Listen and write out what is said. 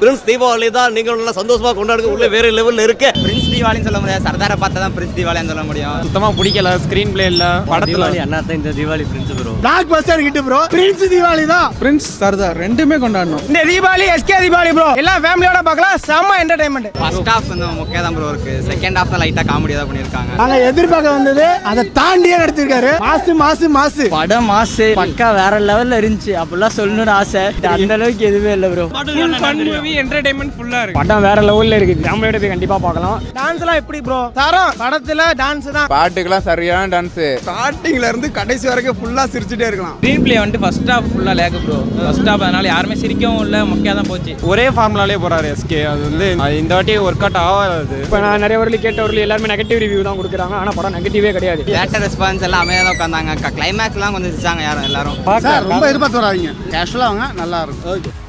Prince Deepavali தான் நீங்க நல்லா சந்தோஷமா கொண்டாடுங்க. உள்ள வேற லெவல்ல இருக்கு. பிரின்ஸ் தீபாவளின்னு சொல்ல முடியாது, சர்தாரை பார்த்தா தான் பிரின்ஸ் தீபாவளின்னு சொல்ல முடியும். சுத்தமா பிடிக்கல, ஸ்கிரீன் பிளே இல்ல படத்துல. அண்ணாத்த இந்த Deepavali prince bro blockbuster hit bro. Prince Deepavali தான், பிரின்ஸ் சர்தார் ரெண்டுமே கொண்டாடணும். இந்த தீபாவளி எஸ்கே தீபாவளி ப்ரோ. எல்லாம் ஃபேமிலியோட பார்க்கலாம், செம்ம என்டர்டைன்மெண்ட். ஃபர்ஸ்ட் ஹாஃப் வந்து முக்கியம் தான் ப்ரோ இருக்கு, செகண்ட் ஹாஃப் தான் லைட்டா காமெடியா தான் பண்ணிருக்காங்க. நாங்க எதிர்பார்க்க வந்தது அதை தாண்டியே எடுத்திருக்காரு. மாசு படம் மாசு பக்கா வேற லெவல்ல இருந்துச்சு. அப்படிலாம் சொல்லணும்னு ஆசை, அந்த அளவுக்கு எதுவுமே இல்ல ப்ரோ. ஃபன் மூவி, என்டர்டெயின்மென்ட் ஃபுல்லா இருக்கு. படம் வேற லெவல்ல இருக்கு, ஃபேமிலியோட போய் கண்டிப்பா பார்க்கலாம். டான்ஸ் எல்லாம் எப்படி ப்ரோ? தரம் படத்துல டான்ஸ் தான். பாட்டுக்கெல்லாம் சரியான டான்ஸ், ஸ்டார்டிங்ல இருந்து கடைசி வரைக்கும் ஃபுல்லா சிரிச்சிட்டே இருக்கலாம். ஸ்கிரீன் பிளே வந்து ஃபர்ஸ்ட் ஹாஃப் ஃபுல்லா லேக் ப்ரோ. ஃபர்ஸ்ட் ஹாஃப் அதனால யாருமே சிரிக்கவும் இல்ல, மொக்கையா தான் போச்சு. ஒரே ஃபார்முலாலே போறாரு எஸ்கே. அது வந்து இந்த வாட்டி ஒர்க் அவுட் ஆகாது. இப்போ நான் நிறைய ஊர்ல கேட்டவர்கள் எல்லாருமே நெகட்டிவ் ரிவ்யூ தான் கொடுக்குறாங்க. ஆனா படம் நெகட்டிவே கிடையாது. தியேட்டர் ரெஸ்பான்ஸ் எல்லாம் அமைதியா தான் உட்கார்ந்தாங்க. கிளைமேக்ஸ்லாம் கொஞ்சம் சிரிச்சாங்க எல்லாரும். ரொம்ப எதிர்பார்த்து வராதீங்க, கேஷுவலா வாங்க, நல்லா இருக்கும்.